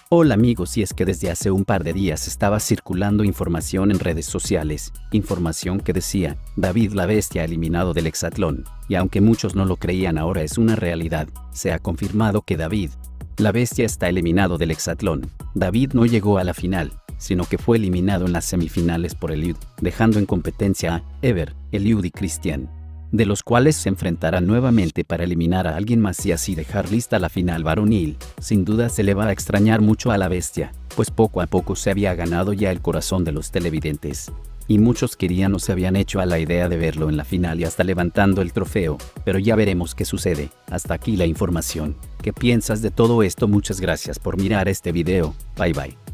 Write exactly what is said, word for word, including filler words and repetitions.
Hola amigos, y es que desde hace un par de días estaba circulando información en redes sociales, información que decía, David la Bestia eliminado del hexatlón, y aunque muchos no lo creían, ahora es una realidad. Se ha confirmado que David la Bestia está eliminado del hexatlón. David no llegó a la final, sino que fue eliminado en las semifinales por Eliud, dejando en competencia a Ever, Eliud y Christian, de los cuales se enfrentarán nuevamente para eliminar a alguien más y así dejar lista la final varonil. Sin duda se le va a extrañar mucho a la Bestia, pues poco a poco se había ganado ya el corazón de los televidentes. Y muchos querían o se habían hecho a la idea de verlo en la final y hasta levantando el trofeo, pero ya veremos qué sucede. Hasta aquí la información. ¿Qué piensas de todo esto? Muchas gracias por mirar este video. Bye bye.